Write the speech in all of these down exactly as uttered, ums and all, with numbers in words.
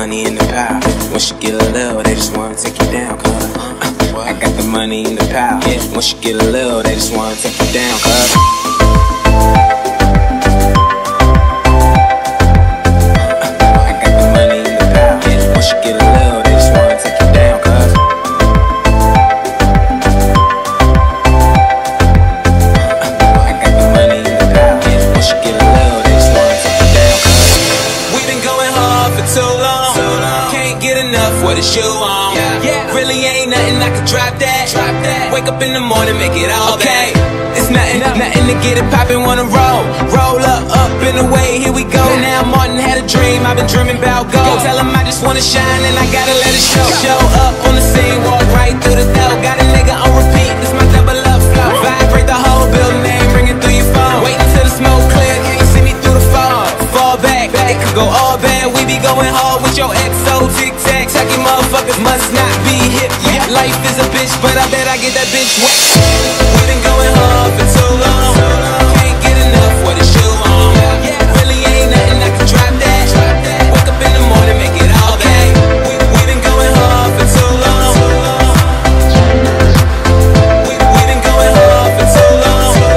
money and the power. Once you get a little, they just wanna take you down, cuz uh, I got the money and the power. Once you get a little, they just wanna take you down, cuz what a shoe on. Yeah. Yeah. Really ain't nothing I can drop that. Drop that. Wake up in the morning, make it all okay. Bad. It's nothing, no. nothing to get it poppin', wanna roll. Roll up, up and away, here we go. Yeah. Now Martin had a dream, I've been dreaming about gold. Tell him I just wanna shine and I gotta let it show. Show up on the scene, walk right through the door. Got a nigga on repeat, this my double up flow. Vibrate the whole building, name ringing through your phone. Wait until the smoke clear, can't see me through the fog. Fall back, it could go all bad. We be going hard with your X O tic tac. Tacky motherfuckers must not be hip. Yeah, life is a bitch, but I bet I get that bitch wet. We been going hard for too long. Can't get enough with a shoe on. Really ain't nothing I can drop that. Wake up in the morning, make it all day. We, we been going hard for too long. We, we been going hard for too long.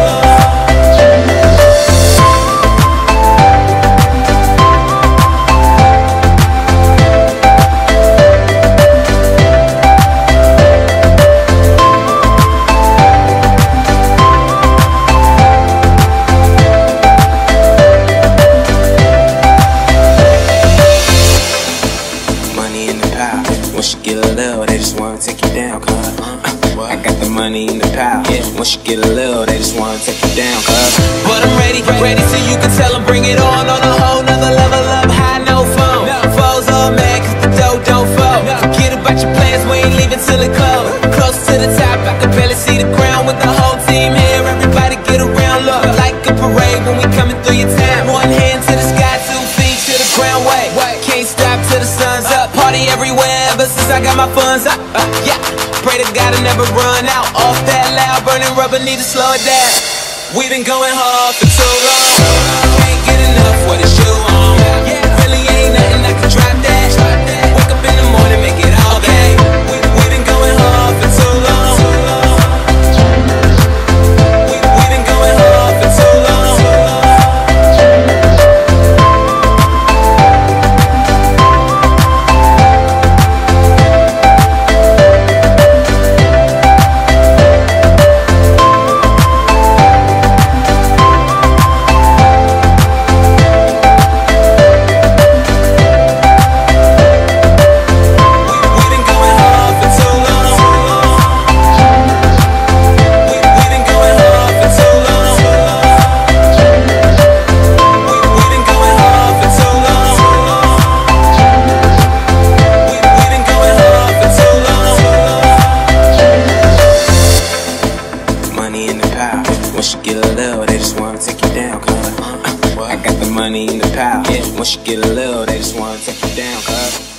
Once you get a little, they just wanna take you down, cuz uh, I got the money and the power. Once you get a little, they just wanna take you down, cuz but I'm ready, ready so you can tell them bring it on. On a whole nother level up, high, no phone. Foes all mad cause the dough don't fold. Forget about your plans, we ain't leaving till it close. Close to the top, I can barely see the ground. With the whole team here, everybody get around. Look like a parade when we coming through your town. One hand to the sky, two feet to the ground. Wait, can't stop till the sun's up. Party everywhere ever since I got my funds up. Uh, yeah, pray to God I never run out. Off that loud, burning rubber, need to slow it down. We been going hard for too long. Can't get enough with a shoe on. Really ain't nothing I can drop that. Wake up in the morning, make it all day. We, we been going hard for too long. We, we been going hard for too long. Once you get a little, they just wanna take you down, cuz uh, I got the money and the power. Once you get a little, they just wanna take you down, cuz